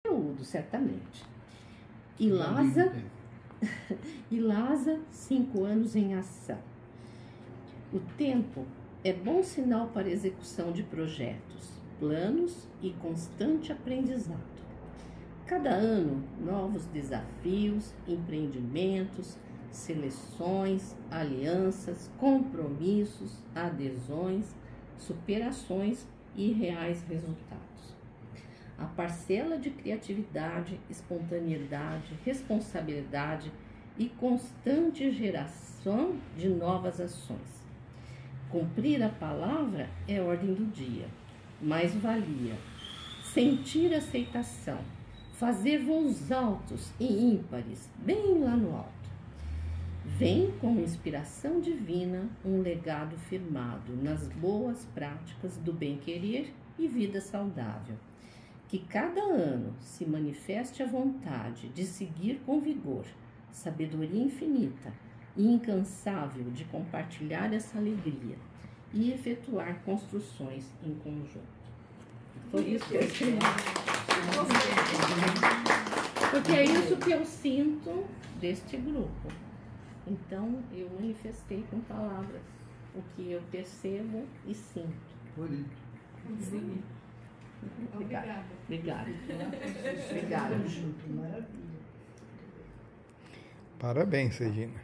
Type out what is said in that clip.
conteúdo, certamente. E Lasa, 5 anos em ação. O tempo é bom sinal para execução de projetos, planos e constante aprendizado. Cada ano, novos desafios, empreendimentos, seleções, alianças, compromissos, adesões, superações e reais resultados. A parcela de criatividade, espontaneidade, responsabilidade e constante geração de novas ações. Cumprir a palavra é ordem do dia, mais-valia. Sentir aceitação, fazer voos altos e ímpares, bem lá no alto. Vem como inspiração divina um legado firmado nas boas práticas do bem-querer e vida saudável. Que cada ano se manifeste a vontade de seguir com vigor, sabedoria infinita e incansável de compartilhar essa alegria e efetuar construções em conjunto. Foi isso que eu sinto. Porque é isso que eu sinto deste grupo. Então, eu manifestei com palavras o que eu percebo e sinto. Bonito. Sim. Obrigada. Obrigada. Obrigada. Maravilha. Parabéns, Regina.